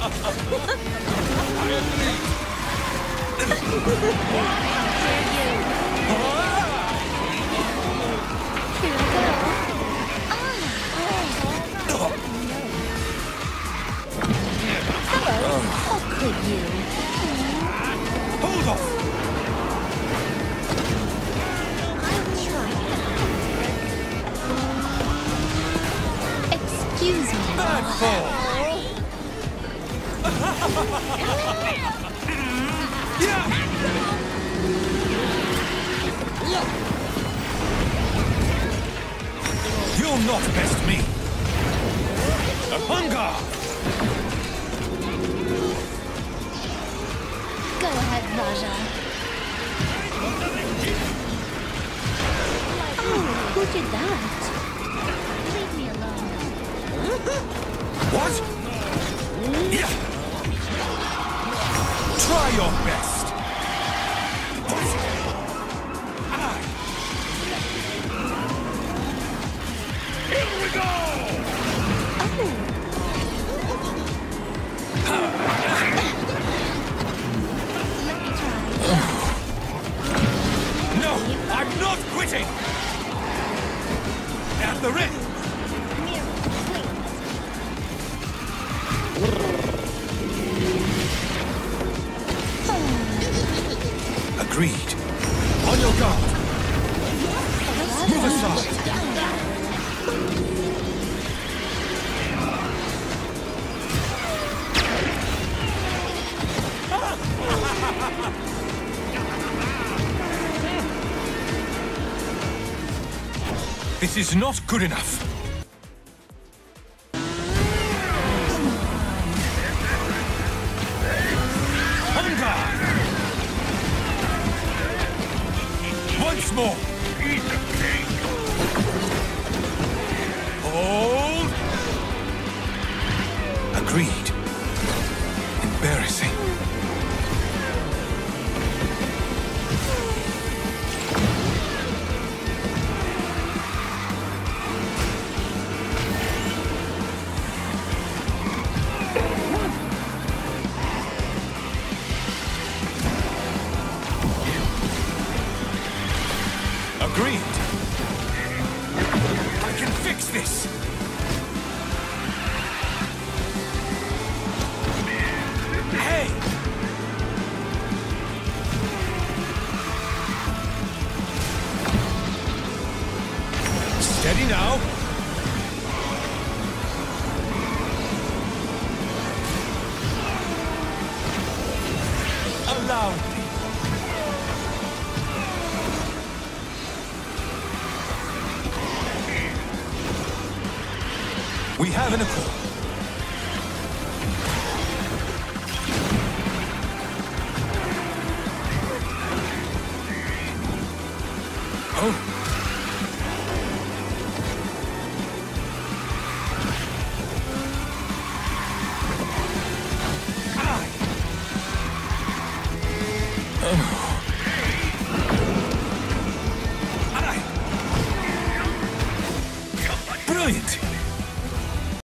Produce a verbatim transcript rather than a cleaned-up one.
Hold off! Excuse me. Bad fall! You'll not best me! Hunger! Go ahead, Raja. Oh, who did that? Leave me alone. What? Yeah. Try your best! Here we go! No, I'm not quitting! At the ready! Agreed. On your guard. Move aside. This is not good enough. Hunger! Once more. Hold. Agreed. Embarrassing. Agreed. I can fix this. Hey! Steady now. Allow me. We have an accord. Oh.